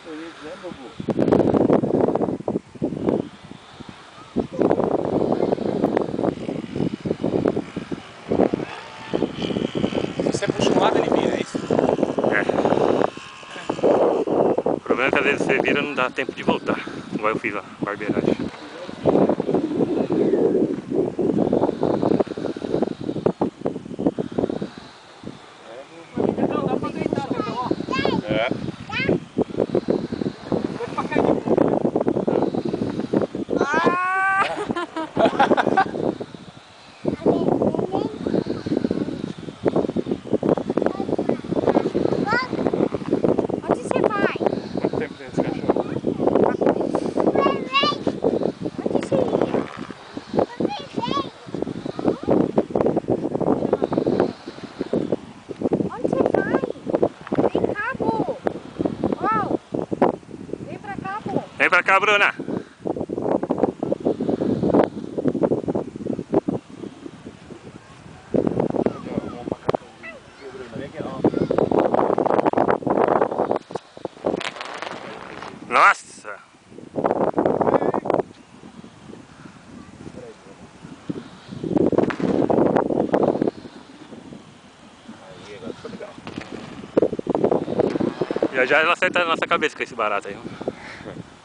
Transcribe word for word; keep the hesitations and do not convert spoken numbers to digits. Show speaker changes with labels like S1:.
S1: bonito, né, Bubu? Se você puxa um lado, ele vira, é isso?
S2: É. O problema é que às vezes você vira e não dá tempo de voltar. Igual eu fiz a barbeiragem.
S1: É.
S3: Onde você vai?
S1: Quanto tempo tem esse cachorro?
S3: Onde você ia? Onde você vai? Vem cá, Bu. Ó, vem pra cá, Bu.
S2: Vem pra cá, Bruna. Nossa!
S1: Aí, agora ficou legal.
S2: Já já ela acerta na nossa cabeça com esse barato aí.